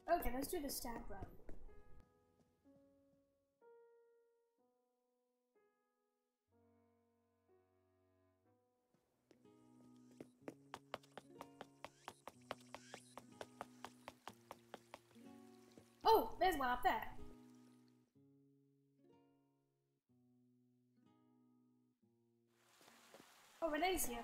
Okay, let's do the stamp run. Oh, there's one up there. Oh, Renee's here.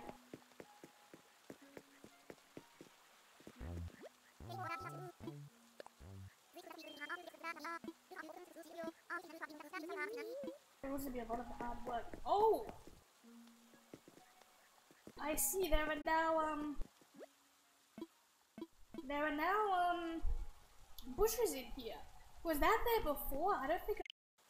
There was to be a lot of hard work. Oh! I see, there are now, bushes in here. Was that there before? I don't think.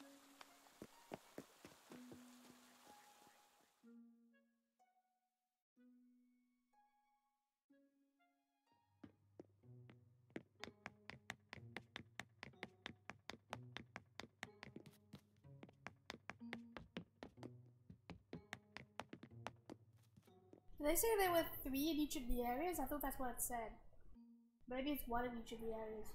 Did they say there were 3 in each of the areas? I thought that's what it said. Maybe it's 1 in each of the areas.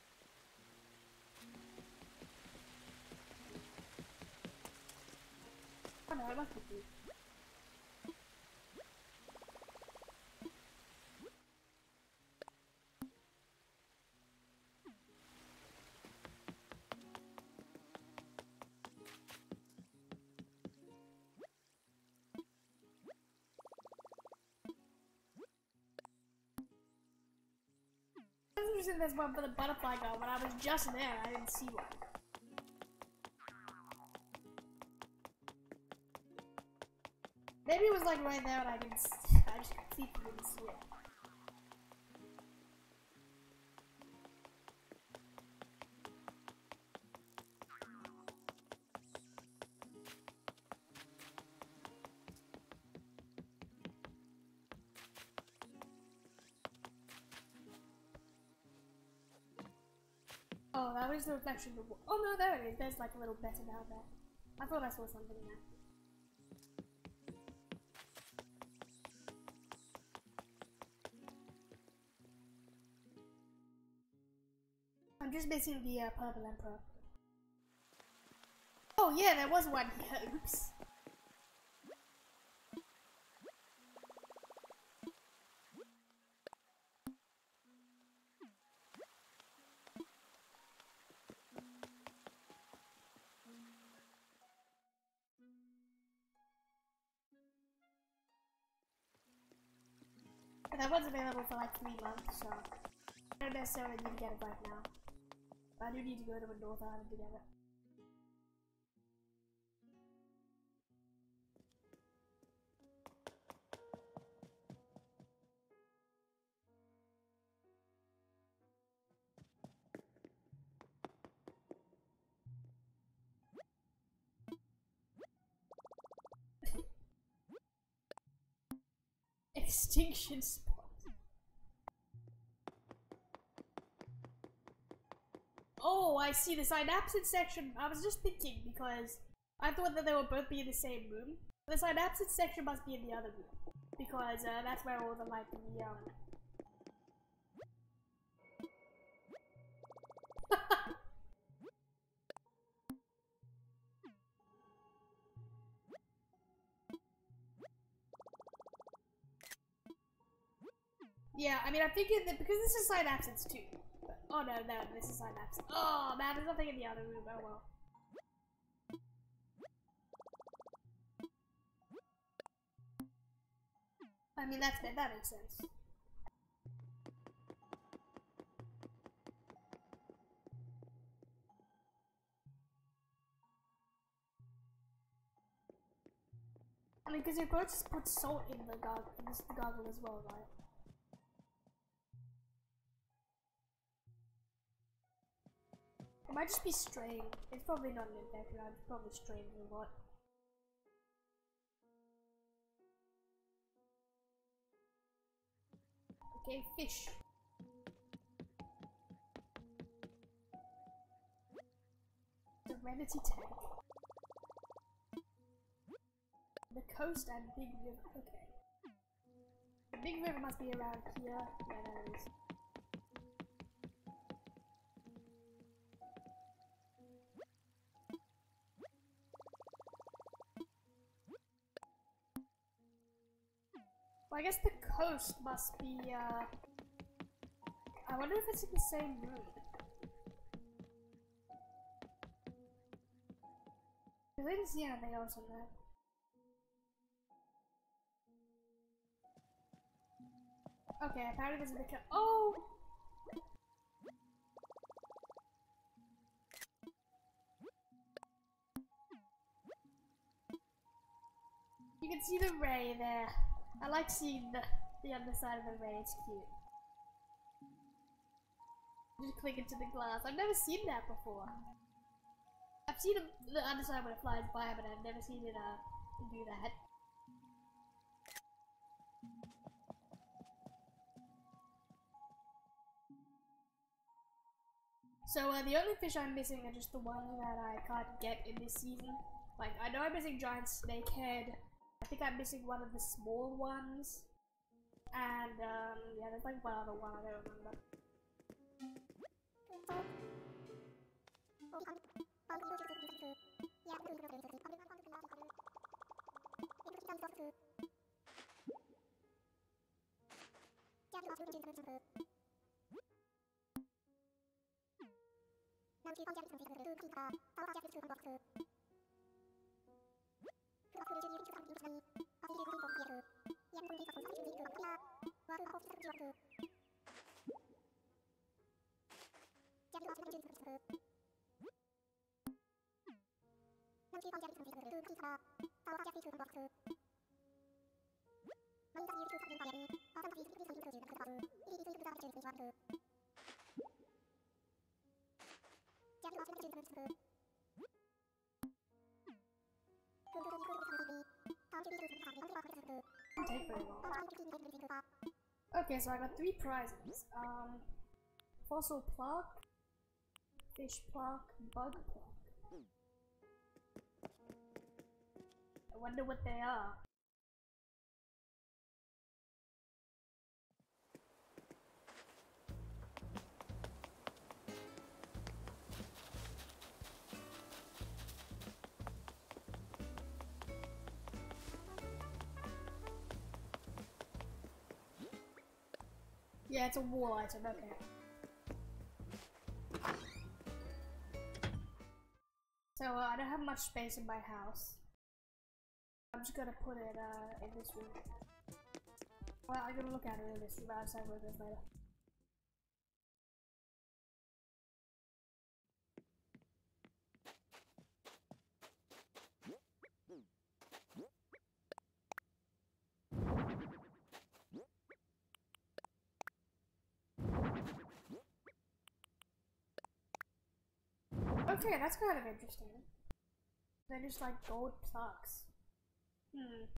Oh no, it must be 3. It's interesting there's one for the butterfly girl. When I was just there, I didn't see one. Maybe it was like right there and I just completely didn't see it. Oh, that was the reflection of the wall. Oh no, there it is. There's like a little better down there. I thought I saw something in there. I'm just missing the Purple Emperor. Oh yeah, there was one here. Oops. And that one's available for like 3 months, so I don't necessarily need to get it right now. But I do need to go to a North Island to get it. Extinction spot. Oh, I see the synapsid section. I was just thinking because I thought that they would both be in the same room. The synapsid section must be in the other room because that's where all the like Yeah, I mean, I'm thinking that because this is synapsids too. Oh no, this is synapsids. Oh man, there's nothing in the other room. Oh well. I mean, that makes sense. I mean, because you're going to put salt in the goggle as well, right? It might just be strained. It's probably not an infection. I've probably strained a lot. Okay, fish. Serenity tank. The coast and big river. Okay. The big river must be around here. Yeah, there it is. Well, I guess the coast must be, I wonder if it's in the same room. I didn't see anything else in there. Okay, apparently this is the oh! You can see the ray there. I like seeing the underside of the ray, it's cute. Just click into the glass. I've never seen that before. I've seen the underside when it flies by, but I've never seen it do that. So the only fish I'm missing are just the ones that I can't get in this season. Like, I know I'm missing giant snakehead. I think I'm missing one of the small ones. And yeah, there's like one other one, I don't remember. Take very long. Okay, so I got 3 prizes. Fossil pluck, fish pluck, bug pluck. I wonder what they are. Yeah, it's a wall item, okay. So I don't have much space in my house. I'm just gonna put it in this room. Well, I'm gonna look at it in this room. I'll decide where it goes later. Okay, that's kind of interesting. They're just like gold plucks.